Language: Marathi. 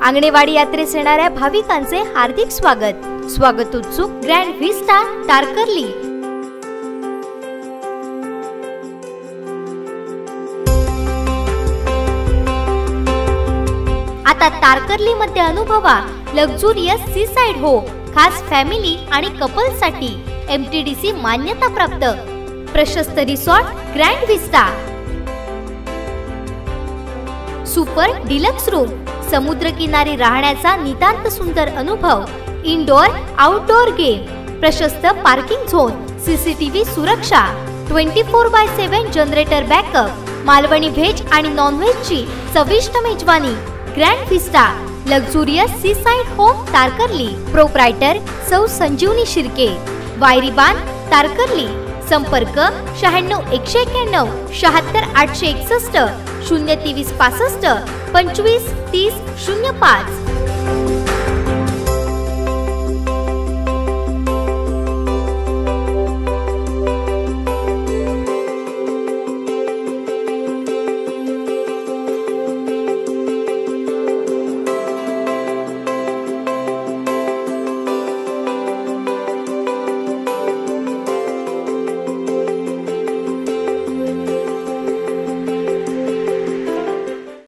आंगणेवाडी यात्रेस येणाऱ्या भाविकांचे हार्दिक स्वागत. स्वागत उत्सुक ग्रँड व्हिस्टा तारकर्ली. आता तारकर्ली मध्ये अनुभवा लक्झुरियस सीसाइड होम, खास फॅमिली आणि कपल साठी MTDC मान्यता प्राप्त प्रशस्त resort grand vista. Super deluxe room, समुद्र किनारी राहण्याचा नितांत सुंदर अनुभव, इनडोअर आउटडोअर गेम, प्रशस्त पार्किंग झोन, CCTV सुरक्षा, 24/7 जनरेटर बॅकअप, मालवणी व्हेज आणि नॉन व्हेज ची चविष्ट मेजवानी. Grand vista luxurious seaside home Tarkarli. Proprietor सौ संजीवनी शिर्के, वायरीबान तारकर्ली. संपर्क 96 191 76 861 023 65 25 30 05.